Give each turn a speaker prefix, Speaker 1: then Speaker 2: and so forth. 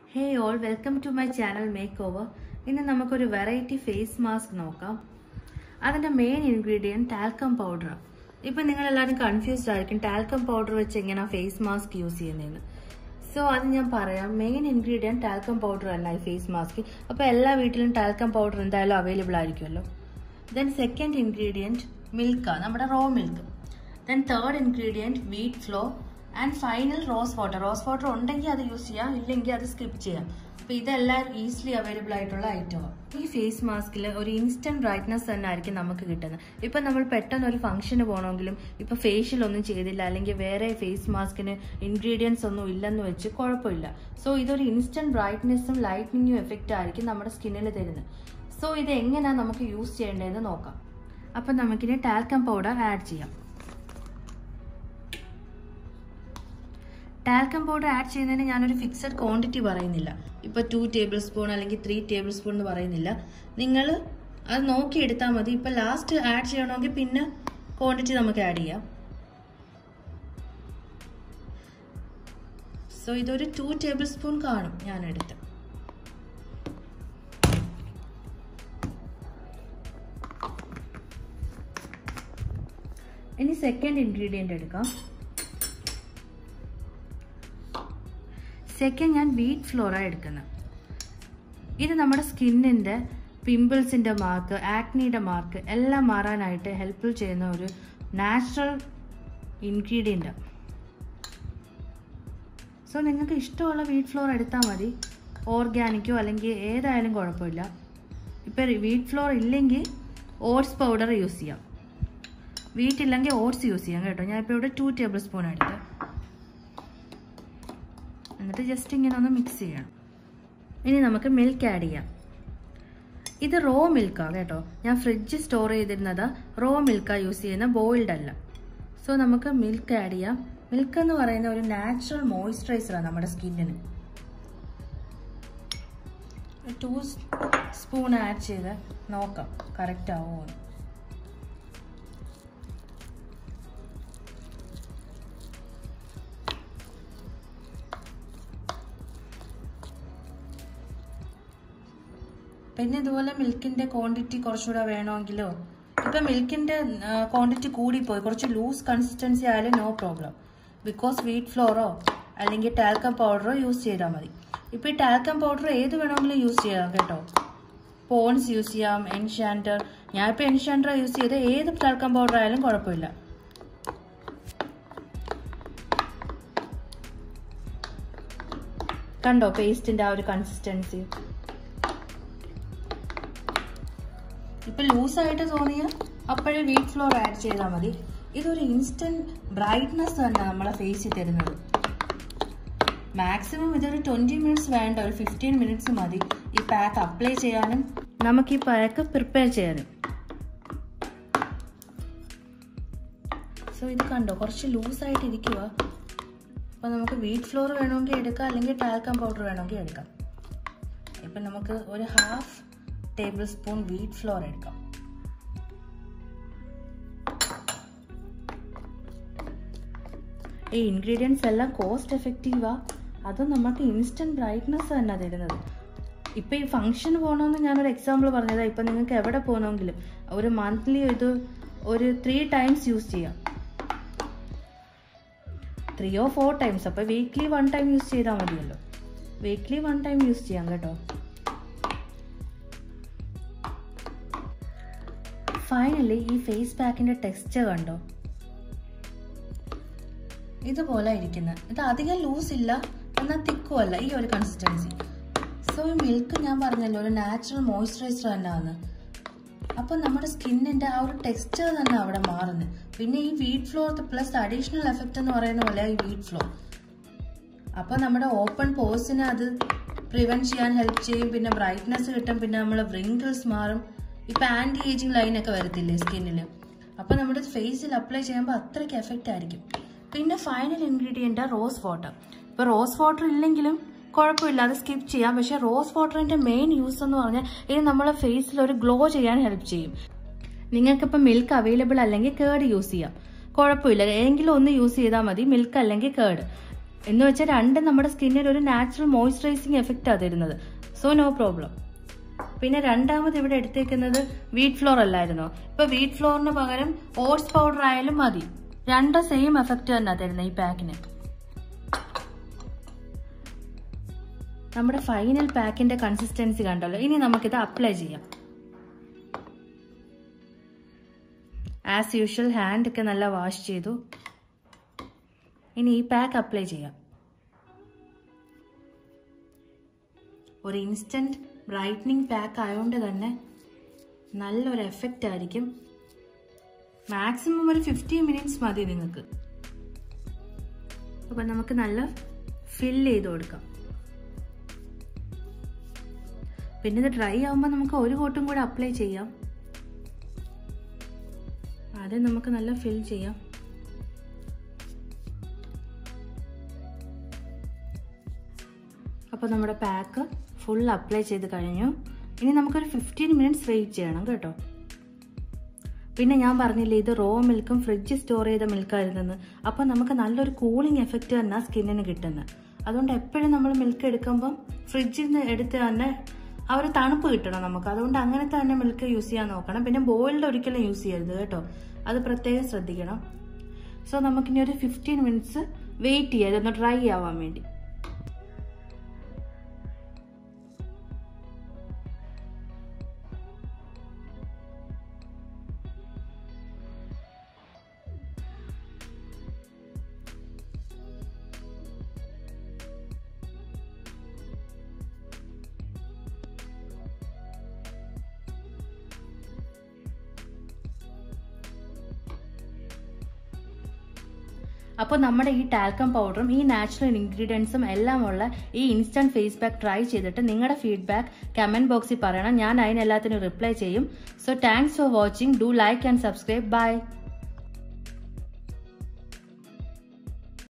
Speaker 1: Hey all, welcome to my channel Makeover. ഇന്ന് നമുക്കൊരു variety face mask നോക്കാം. അതിന്റെ മെയിൻ ഇൻഗ്രീഡിയന്റ് ടാൽക്കം പൗഡർ. ഇപ്പൊ നിങ്ങൾ എല്ലാവരും കൺഫ്യൂസ്ഡ് ആയിരിക്കും ടാൽക്കം പൗഡർ വെച്ച് എങ്ങനെ ഫേസ് മാസ്ക് യൂസ് ചെയ്യുന്നതെന്ന്. സോ അത് ഞാൻ പറയാം. മെയിൻ ഇൻഗ്രീഡിയന്റ് ടാൽക്കം പൗഡർ അല്ല ഈ ഫേസ് മാസ്ക്. അപ്പോൾ എല്ലാ വീട്ടിലും ടാൽക്കം പൗഡർ എന്തായാലും അവൈലബിൾ ആയിരിക്കുമല്ലോ. ദെൻ സെക്കൻഡ് ഇൻഗ്രീഡിയന്റ് മിൽക്കാണ്, നമ്മുടെ raw milk. Then third ingredient wheat flour. And final rose water. Rose water ഉണ്ടെങ്കിൽ അത് യൂസ് ചെയ്യാം, ഇല്ലെങ്കിൽ അത് സ്കിപ്പ് ചെയ്യാം. അപ്പോൾ ഇതെല്ലാം ഈസിലി അവൈലബിൾ ആയിട്ടുള്ള ഐറ്റമാണ്. ഈ ഫേസ് മാസ്കിൽ ഒരു ഇൻസ്റ്റന്റ് ബ്രൈറ്റ്നസ് തന്നെ ആയിരിക്കും നമുക്ക് കിട്ടുന്നത്. ഇപ്പം നമ്മൾ പെട്ടെന്ന് ഒരു ഫംഗ്ഷന് പോകണമെങ്കിലും ഇപ്പം ഫേഷ്യൽ ഒന്നും ചെയ്തില്ല, അല്ലെങ്കിൽ വേറെ ഫേസ് മാസ്കിന് ഇൻഗ്രീഡിയൻസ് ഒന്നും ഇല്ലെന്ന് വെച്ച് കുഴപ്പമില്ല. സോ ഇതൊരു ഇൻസ്റ്റന്റ് ബ്രൈറ്റ്നസ്സും ലൈറ്റനിങ്ങും എഫക്റ്റ് ആയിരിക്കും നമ്മുടെ സ്കിന്നിൽ തരുന്നത്. സോ ഇത് എങ്ങനെയാണ് നമുക്ക് യൂസ് ചെയ്യേണ്ടതെന്ന് നോക്കാം. അപ്പം നമുക്കിനി ടാൽക്കം പൗഡർ ആഡ് ചെയ്യാം. ടാൽക്കം പൗഡർ ആഡ് ചെയ്യുന്നതിന് ഞാനൊരു ഫിക്സഡ് ക്വാണ്ടിറ്റി പറയുന്നില്ല. ഇപ്പോൾ 2 ടേബിൾ സ്പൂൺ അല്ലെങ്കിൽ 3 ടേബിൾ സ്പൂൺ എന്ന് പറയുന്നില്ല. നിങ്ങൾ അത് നോക്കിയെടുത്താൽ മതി. ഇപ്പോൾ ലാസ്റ്റ് ആഡ് ചെയ്യണമെങ്കിൽ പിന്നെ ക്വാണ്ടിറ്റി നമുക്ക് ആഡ് ചെയ്യാം. സോ ഇതൊരു 2 ടേബിൾ സ്പൂൺ കാണും ഞാനെടുത്ത്. ഇനി സെക്കൻഡ് ഇൻഗ്രീഡിയൻ്റ് എടുക്കാം. സെക്കൻഡ് ഞാൻ വീറ്റ് ഫ്ലോറാണ് എടുക്കുന്നത്. ഇത് നമ്മുടെ സ്കിന്നിൻ്റെ പിമ്പിൾസിൻ്റെ മാർക്ക്, ആക്നിയുടെ മാർക്ക് എല്ലാം മാറാനായിട്ട് ഹെൽപ്പ് ചെയ്യുന്ന ഒരു നാച്ചുറൽ ഇൻഗ്രീഡിയൻ്റ്. സോ നിങ്ങൾക്ക് ഇഷ്ടമുള്ള വീറ്റ് ഫ്ലോർ എടുത്താൽ മതി. ഓർഗാനിക്കോ അല്ലെങ്കിൽ ഏതായാലും കുഴപ്പമില്ല. ഇപ്പോൾ വീറ്റ് ഫ്ലോർ ഇല്ലെങ്കിൽ ഓട്സ് പൗഡർ യൂസ് ചെയ്യാം. വീട്ടില്ലെങ്കിൽ ഓട്സ് യൂസ് ചെയ്യാം കേട്ടോ. ഞാനിപ്പോൾ ഇവിടെ 2 ടേബിൾ സ്പൂൺ എടുത്ത് എന്നിട്ട് ജസ്റ്റ് ഇങ്ങനെ ഒന്ന് മിക്സ് ചെയ്യണം. ഇനി നമുക്ക് മിൽക്ക് ആഡ് ചെയ്യാം. ഇത് റോ മിൽക്കാണ് കേട്ടോ. ഞാൻ ഫ്രിഡ്ജിൽ സ്റ്റോർ ചെയ്തിരുന്നത് റോ മിൽക്കാണ് യൂസ് ചെയ്യുന്ന, ബോയിൽഡ് അല്ല. സോ നമുക്ക് മിൽക്ക് ആഡ് ചെയ്യാം. മിൽക്ക് എന്ന് പറയുന്ന ഒരു നാച്ചുറൽ മോയ്സ്ചറൈസറാണ് നമ്മുടെ സ്കിന്നിന്. 2 സ്പൂൺ ആഡ് ചെയ്ത് നോക്കാം കറക്റ്റ് ആവുമോ. പിന്നെ ഇതുപോലെ മിൽക്കിൻ്റെ ക്വാണ്ടിറ്റി കുറച്ചുകൂടെ വേണമെങ്കിലോ, ഇപ്പം മിൽക്കിൻ്റെ ക്വാണ്ടിറ്റി കൂടിപ്പോയി കുറച്ച് ലൂസ് കൺസിസ്റ്റൻസി ആയാലും നോ പ്രോബ്ലം. ബിക്കോസ് വീറ്റ് ഫ്ലോറോ അല്ലെങ്കിൽ ടാൽക്കം പൗഡറോ യൂസ് ചെയ്താൽ മതി. ഇപ്പോൾ ഈ ടാൽക്കം പൗഡർ ഏത് വേണമെങ്കിലും യൂസ് ചെയ്യാം കേട്ടോ. പോൺസ് യൂസ് ചെയ്യാം, എൻഷാൻഡർ. ഞാനിപ്പോൾ എൻഷാൻഡർ യൂസ് ചെയ്ത് ഏത് ടാൽക്കം പൗഡർ ആയാലും കുഴപ്പമില്ല. കണ്ടോ പേസ്റ്റിൻ്റെ ആ ഒരു കൺസിസ്റ്റൻസി. ഇപ്പം ലൂസായിട്ട് തോന്നിയാൽ അപ്പോഴേ വീറ്റ് ഫ്ലോർ ആഡ് ചെയ്താൽ മതി. ഇതൊരു ഇൻസ്റ്റന്റ് ബ്രൈറ്റ്നസ് തന്നെ നമ്മളെ ഫേസിൽ തരുന്നത്. മാക്സിമം ഇതൊരു 20 മിനിറ്റ്സ് വേണ്ട, ഒരു 15 മിനിറ്റ്സ് മതി ഈ പാക്ക് അപ്ലൈ ചെയ്യാനും നമുക്ക് ഈ പാക്ക് പ്രിപ്പയർ ചെയ്യാനും. സോ ഇത് കണ്ടോ കുറച്ച് ലൂസായിട്ട് ഇരിക്കുക. അപ്പോൾ നമുക്ക് വീറ്റ് ഫ്ലോർ വേണമെങ്കിൽ എടുക്കാം, അല്ലെങ്കിൽ ടാൽക്കം പൗഡർ വേണമെങ്കിൽ എടുക്കാം. ഇപ്പം നമുക്ക് ഒരു 1/2 ടേബിൾ സ്പൂൺ വീറ്റ് ഫ്ലോർ എടുക്കാം. ഈ ഇൻഗ്രീഡിയൻസ് എല്ലാം കോസ്റ്റ് എഫക്റ്റീവാ, അതും നമുക്ക് ഇൻസ്റ്റന്റ് ബ്രൈറ്റ്നസ് തന്നെ തരുന്നത്. ഇപ്പം ഈ ഫംഗ്ഷന് പോകണമെന്ന് ഞാനൊരു എക്സാമ്പിൾ പറഞ്ഞതാണ്. ഇപ്പം നിങ്ങൾക്ക് എവിടെ പോകണമെങ്കിലും ഒരു മന്ത്ലി ഇത് ഒരു 3 ടൈംസ് യൂസ് ചെയ്യാം, 3 or 4 ടൈംസ്. അപ്പോൾ വീക്ക്ലി 1 ടൈം യൂസ് ചെയ്താൽ മതിയല്ലോ. വീക്ക്ലി 1 ടൈം യൂസ് ചെയ്യാം കേട്ടോ. ഫൈനലി ഈ ഫേസ് പാക്കിൻ്റെ ടെക്സ്ചർ കണ്ടോ, ഇതുപോലെ ഇരിക്കുന്നത്. ഇത് അധികം ലൂസ് ഇല്ല, എന്നാൽ തിക്കും അല്ല, ഈ ഒരു കൺസിസ്റ്റൻസി. സോ ഈ മിൽക്ക് ഞാൻ പറഞ്ഞല്ലോ ഒരു നാച്ചുറൽ മോയ്സ്ചറൈസർ തന്നെയാണ്. അപ്പം നമ്മുടെ സ്കിന്നിൻ്റെ ആ ഒരു ടെക്സ്ചർ തന്നെ അവിടെ മാറുന്നത്. പിന്നെ ഈ wheat flour plus additional effect എന്ന് പറയുന്ന പോലെ ഈ വീറ്റ് ഫ്ലോർ. അപ്പം നമ്മുടെ ഓപ്പൺ പോഴ്സിനെ അത് പ്രിവെൻറ്റ് ചെയ്യാൻ ഹെൽപ്പ് ചെയ്യും. പിന്നെ ബ്രൈറ്റ്നസ് കിട്ടും. പിന്നെ നമ്മളെ വ്രിങ്കിൾസ് മാറും. ഇപ്പം ആൻറ്റി ഏജിങ് ലൈനൊക്കെ വരത്തില്ലേ സ്കിന്നിൽ, അപ്പം നമ്മുടെ ഫേസിൽ അപ്ലൈ ചെയ്യുമ്പോൾ അത്രയ്ക്ക് എഫക്റ്റ് ആയിരിക്കും. പിന്നെ ഫൈനൽ ഇൻഗ്രീഡിയൻ്റ് റോസ് വാട്ടർ. ഇപ്പോൾ റോസ് വാട്ടർ ഇല്ലെങ്കിലും കുഴപ്പമില്ല, അത് സ്കിപ്പ് ചെയ്യാം. പക്ഷേ റോസ് വാട്ടറിൻ്റെ മെയിൻ യൂസ് എന്ന് പറഞ്ഞാൽ ഇത് നമ്മളെ ഫേസിൽ ഒരു ഗ്ലോ ചെയ്യാൻ ഹെൽപ്പ് ചെയ്യും. നിങ്ങൾക്കിപ്പോൾ മിൽക്ക് അവൈലബിൾ അല്ലെങ്കിൽ കേർഡ് യൂസ് ചെയ്യാം, കുഴപ്പമില്ല. ഏതെങ്കിലും ഒന്ന് യൂസ് ചെയ്താൽ മതി, മിൽക്ക് അല്ലെങ്കിൽ കേർഡ്. എന്ന് വെച്ചാൽ രണ്ടും നമ്മുടെ സ്കിന്നിൽ ഒരു നാച്ചുറൽ മോയ്സ്ചറൈസിങ് എഫക്റ്റാണ് തരുന്നത്. So no problem. പിന്നെ രണ്ടാമത് ഇവിടെ എടുത്തേക്കുന്നത് വീറ്റ് ഫ്ലോർ അല്ലായിരുന്നോ? ഇപ്പൊ വീറ്റ് ഫ്ലോറിന് പകരം ഓട്സ് പൗഡർ ആയാലും മതി. രണ്ടും സെയിം എഫക്റ്റ് തന്നെ തരുന്നത് ഈ പാക്കിന്. നമ്മുടെ ഫൈനൽ പാക്കിന്റെ കൺസിസ്റ്റൻസി കണ്ടല്ലോ. ഇനി നമുക്കിത് അപ്ലൈ ചെയ്യാം. ആസ് യൂഷ്വൽ ഹാൻഡ് ഒക്കെ നല്ല വാഷ് ചെയ്തു. ഇനി ഈ പാക്ക് അപ്ലൈ ചെയ്യാം. ഒരു ഇൻസ്റ്റന്റ് ബ്രൈറ്റനിങ് പാക്ക് ആയതുകൊണ്ട് തന്നെ നല്ലൊരു എഫക്റ്റ് ആയിരിക്കും. മാക്സിമം ഒരു 15 മിനിറ്റ്സ് മതി നിങ്ങൾക്ക്. അപ്പം നമുക്ക് നല്ല ഫില്ല് ചെയ്ത് കൊടുക്കാം. പിന്നെ ഇത് ഡ്രൈ ആകുമ്പോൾ നമുക്ക് ഒരു കോട്ടും കൂടെ അപ്ലൈ ചെയ്യാം. ആദ്യം നമുക്ക് നല്ല ഫിൽ ചെയ്യാം. അപ്പോൾ നമ്മുടെ പാക്ക് ഫുൾ അപ്ലൈ ചെയ്ത് കഴിഞ്ഞു. ഇനി നമുക്കൊരു 15 മിനിറ്റ്സ് വെയിറ്റ് ചെയ്യണം കേട്ടോ. പിന്നെ ഞാൻ പറഞ്ഞില്ലേ ഇത് റോ മിൽക്കും ഫ്രിഡ്ജിൽ സ്റ്റോർ ചെയ്ത മിൽക്കായിരുന്നെന്ന്. അപ്പോൾ നമുക്ക് നല്ലൊരു കൂളിംഗ് എഫക്റ്റ് തന്നെ സ്കിന്നിന് കിട്ടുന്നത്. അതുകൊണ്ട് എപ്പോഴും നമ്മൾ മിൽക്ക് എടുക്കുമ്പം ഫ്രിഡ്ജിൽ നിന്ന് എടുത്ത് തന്നെ ആ ഒരു തണുപ്പ് കിട്ടണം നമുക്ക്. അതുകൊണ്ട് അങ്ങനത്തെ തന്നെ മിൽക്ക് യൂസ് ചെയ്യാൻ നോക്കണം. പിന്നെ ബോയിൽഡ് ഒരിക്കലും യൂസ് ചെയ്യരുത് കേട്ടോ, അത് പ്രത്യേകം ശ്രദ്ധിക്കണം. സോ നമുക്കിനി ഒരു 15 മിനിറ്റ്സ് വെയിറ്റ് ചെയ്യാം ഇതൊന്ന് ഡ്രൈ ആവാൻ വേണ്ടി. അപ്പോൾ നമ്മുടെ ഈ ടാൽക്കം പൗഡറും ഈ നാച്ചുറൽ ഇൻഗ്രീഡിയൻസും എല്ലാം ഉള്ള ഈ ഇൻസ്റ്റന്റ് ഫേസ് പാക്ക് ട്രൈ ചെയ്തിട്ട് നിങ്ങളുടെ ഫീഡ്ബാക്ക് കമന്റ് ബോക്സിൽ പറയണം. ഞാൻ അതിനെല്ലാത്തിനും റിപ്ലൈ ചെയ്യും. So thanks for watching. Do like and subscribe. By.